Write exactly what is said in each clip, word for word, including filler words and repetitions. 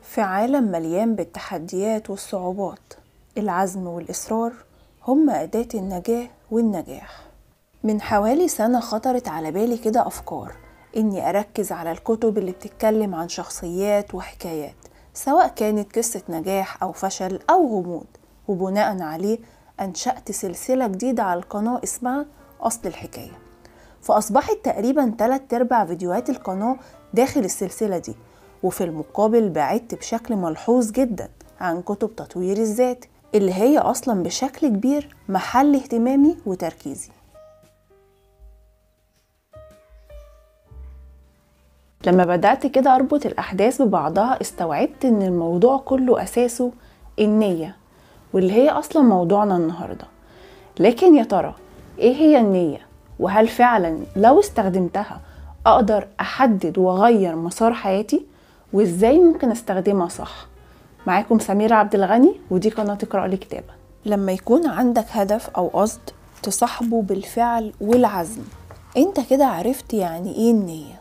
في عالم مليان بالتحديات والصعوبات، العزم والإصرار هم أداة النجاة والنجاح. من حوالي سنة خطرت على بالي كده أفكار إني أركز على الكتب اللي بتتكلم عن شخصيات وحكايات، سواء كانت قصة نجاح أو فشل أو غموض، وبناء عليه أنشأت سلسلة جديدة على القناة اسمها أصل الحكاية. فأصبحت تقريبا تلات أرباع فيديوهات القناة داخل السلسلة دي، وفي المقابل بعدت بشكل ملحوظ جدا عن كتب تطوير الذات اللي هي أصلا بشكل كبير محل اهتمامي وتركيزي. لما بدأت كده أربط الأحداث ببعضها استوعبت إن الموضوع كله أساسه النية، واللي هي أصلا موضوعنا النهاردة. لكن يا ترى إيه هي النية؟ وهل فعلا لو استخدمتها أقدر أحدد وأغير مسار حياتي؟ وإزاي ممكن أستخدمها صح؟ معاكم سميرة عبد الغني، ودي قناة اقرأ لي كتابة. لما يكون عندك هدف أو قصد تصاحبه بالفعل والعزم، انت كده عرفت يعني ايه النية.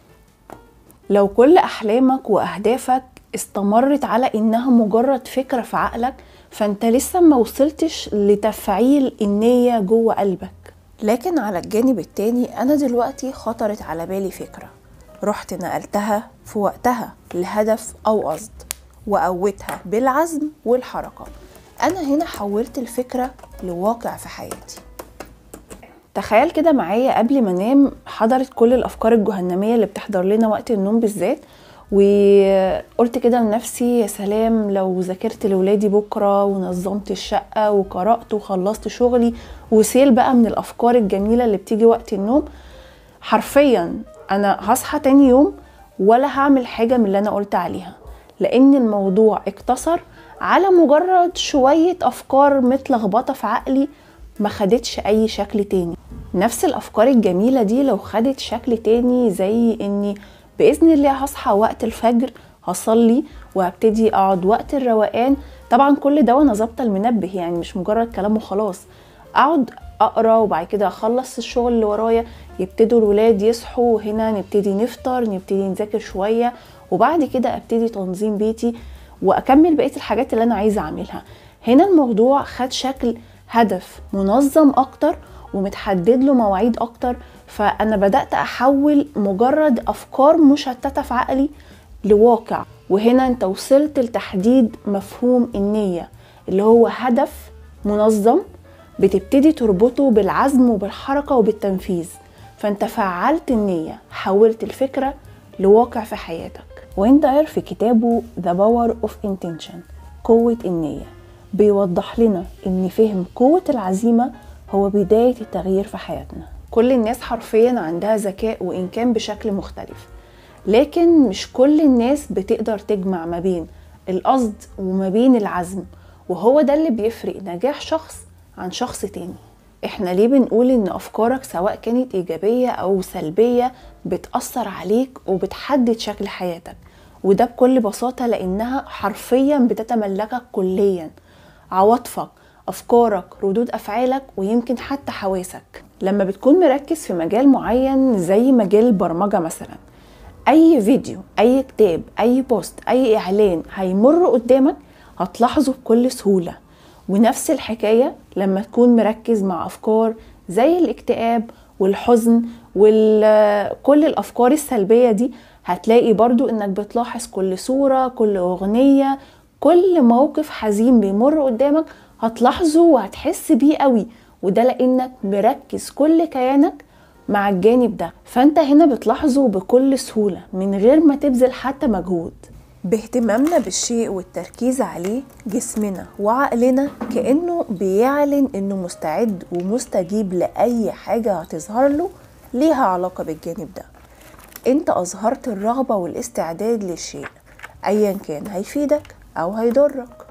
لو كل أحلامك وأهدافك استمرت على إنها مجرد فكرة في عقلك، فانت لسه ما وصلتش لتفعيل النية جوه قلبك. لكن على الجانب التاني أنا دلوقتي خطرت على بالي فكرة، رحت نقلتها في وقتها لهدف أو قصد وقوتها بالعزم والحركة. أنا هنا حولت الفكرة لواقع في حياتي. تخيل كده معايا قبل ما انام حضرت كل الأفكار الجهنمية اللي بتحضر لنا وقت النوم بالذات، وقلت كده لنفسي يا سلام لو ذاكرت لولادي بكرة ونظمت الشقة وقرأت وخلصت شغلي، وسيل بقى من الأفكار الجميلة اللي بتيجي وقت النوم. حرفيا أنا هصحى تاني يوم ولا هعمل حاجة من اللي أنا قلت عليها، لأن الموضوع اقتصر على مجرد شوية أفكار متلخبطة في عقلي ما خدتش أي شكل تاني. نفس الأفكار الجميلة دي لو خدت شكل تاني، زي إني بإذن الله هصحى وقت الفجر هصلي وهبتدي أقعد وقت الروقان، طبعا كل ده وأنا ظابطة المنبه، يعني مش مجرد كلام وخلاص، أقعد أقرأ وبعد كده أخلص الشغل اللي ورايا، يبتدوا الولاد يصحوا، هنا نبتدي نفطر، نبتدي نذاكر شوية، وبعد كده أبتدي تنظيم بيتي وأكمل بقية الحاجات اللي أنا عايزة أعملها. هنا الموضوع خد شكل هدف منظم أكتر ومتحدد له مواعيد أكتر، فأنا بدأت أحول مجرد أفكار مشتتة في عقلي لواقع. وهنا أنت وصلت لتحديد مفهوم النية اللي هو هدف منظم بتبتدي تربطه بالعزم وبالحركة وبالتنفيذ، فأنت فعلت النية، حولت الفكرة لواقع في حياتك. وينداير في كتابه The Power of Intention قوة النية بيوضح لنا إن فهم قوة العزيمة هو بداية التغيير في حياتنا. كل الناس حرفيا عندها ذكاء وإن كان بشكل مختلف، لكن مش كل الناس بتقدر تجمع ما بين القصد وما بين العزم، وهو ده اللي بيفرق نجاح شخص عن شخص تاني. احنا ليه بنقول ان افكارك سواء كانت ايجابية او سلبية بتأثر عليك وبتحدد شكل حياتك؟ وده بكل بساطة لانها حرفيا بتتملكك كليا، عواطفك، افكارك، ردود افعالك، ويمكن حتى حواسك. لما بتكون مركز في مجال معين زي مجال البرمجة مثلا، اي فيديو، اي كتاب، اي بوست، اي اعلان هيمر قدامك هتلاحظه بكل سهولة. ونفس الحكاية لما تكون مركز مع أفكار زي الاكتئاب والحزن وكل الأفكار السلبية دي، هتلاقي برضو إنك بتلاحظ كل صورة، كل أغنية، كل موقف حزين بيمر قدامك هتلاحظه وهتحس بيه قوي، وده لأنك مركز كل كيانك مع الجانب ده، فأنت هنا بتلاحظه بكل سهولة من غير ما تبذل حتى مجهود. باهتمامنا بالشيء والتركيز عليه، جسمنا وعقلنا كأنه بيعلن انه مستعد ومستجيب لأي حاجة هتظهر له ليها علاقة بالجانب ده. انت اظهرت الرغبة والاستعداد للشيء ايا كان هيفيدك او هيضرك.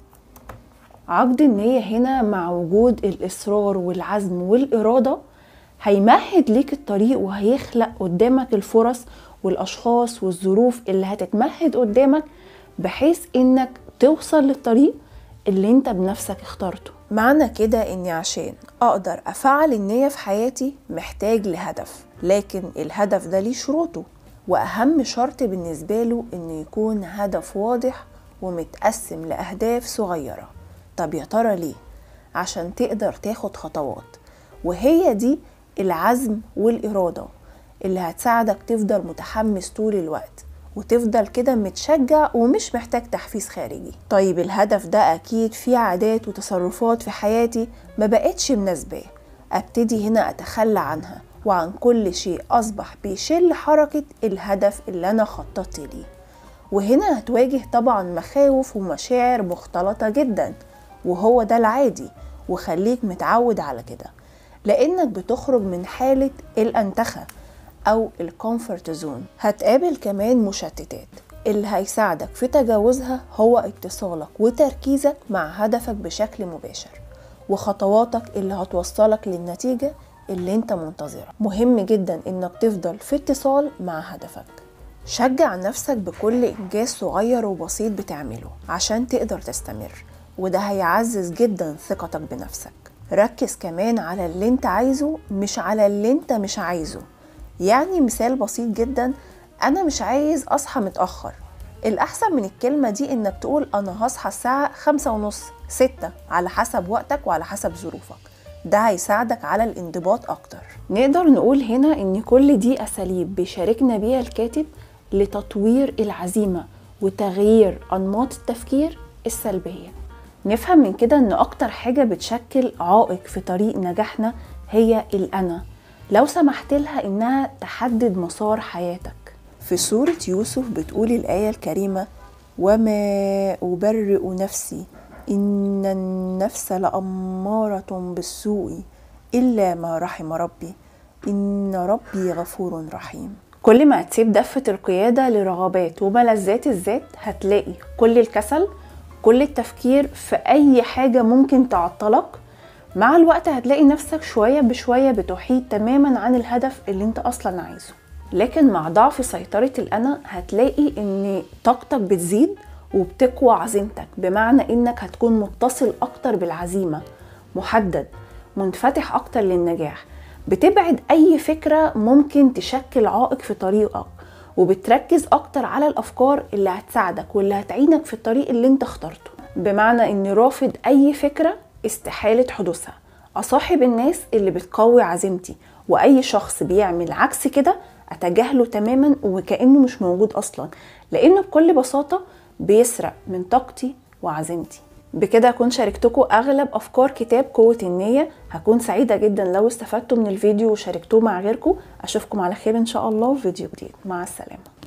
عقد النية هنا مع وجود الإصرار والعزم والإرادة هيمهد ليك الطريق وهيخلق قدامك الفرص والأشخاص والظروف اللي هتتمهد قدامك بحيث إنك توصل للطريق اللي انت بنفسك اخترته. معنى كده إني عشان أقدر أفعل النية في حياتي محتاج لهدف، لكن الهدف ده ليه شروطه وأهم شرط بالنسبة له إنه يكون هدف واضح ومتقسم لأهداف صغيرة. طب يا ترى ليه؟ عشان تقدر تاخد خطوات، وهي دي العزم والإرادة اللي هتساعدك تفضل متحمس طول الوقت وتفضل كده متشجع ومش محتاج تحفيز خارجي. طيب الهدف ده أكيد فيه عادات وتصرفات في حياتي ما بقتش مناسبة، أبتدي هنا أتخلى عنها وعن كل شيء أصبح بيشل حركة الهدف اللي أنا خططت ليه. وهنا هتواجه طبعا مخاوف ومشاعر مختلطة جدا، وهو ده العادي، وخليك متعود على كده، لأنك بتخرج من حالة الأنتخة أو الكومفورت زون. هتقابل كمان مشتتات، اللي هيساعدك في تجاوزها هو اتصالك وتركيزك مع هدفك بشكل مباشر، وخطواتك اللي هتوصلك للنتيجة اللي انت منتظرها. مهم جدا انك تفضل في اتصال مع هدفك. شجع نفسك بكل إنجاز صغير وبسيط بتعمله عشان تقدر تستمر، وده هيعزز جدا ثقتك بنفسك. ركز كمان على اللي انت عايزه مش على اللي انت مش عايزه. يعني مثال بسيط جدا، انا مش عايز اصحى متأخر. الأحسن من الكلمة دي انك تقول انا هصحى الساعة خمسة ونص ستة، على حسب وقتك وعلى حسب ظروفك. ده هيساعدك على الانضباط اكتر. نقدر نقول هنا ان كل دي اساليب بيشاركنا بيها الكاتب لتطوير العزيمة وتغيير انماط التفكير السلبية. نفهم من كده ان اكتر حاجة بتشكل عائق في طريق نجاحنا هي الأنا، لو سمحت لها انها تحدد مسار حياتك. في سورة يوسف بتقول الآية الكريمة: وما أبرئ نفسي إن النفس لأمارة بالسوء إلا ما رحم ربي إن ربي غفور رحيم. كل ما هتسيب دفة القيادة لرغبات وملذات الذات هتلاقي كل الكسل، كل التفكير في أي حاجة ممكن تعطلك، مع الوقت هتلاقي نفسك شوية بشوية بتحيد تماما عن الهدف اللي انت أصلا عايزه. لكن مع ضعف سيطرة الأنا هتلاقي ان طاقتك بتزيد وبتقوى عزيمتك، بمعنى انك هتكون متصل اكتر بالعزيمة، محدد، منفتح اكتر للنجاح، بتبعد اي فكرة ممكن تشكل عائق في طريقك، وبتركز اكتر على الافكار اللي هتساعدك واللي هتعينك في الطريق اللي انت اخترته. بمعنى ان رافض اي فكرة استحالة حدوثها. اصاحب الناس اللي بتقوي عزيمتي، واي شخص بيعمل عكس كده اتجاهله تماما وكأنه مش موجود اصلا، لانه بكل بساطة بيسرق من طاقتي وعزيمتي. بكده اكون شاركتكم اغلب افكار كتاب قوة النية. هكون سعيدة جدا لو استفدتوا من الفيديو وشاركتوه مع غيركم. اشوفكم على خير ان شاء الله في فيديو جديد. مع السلامة.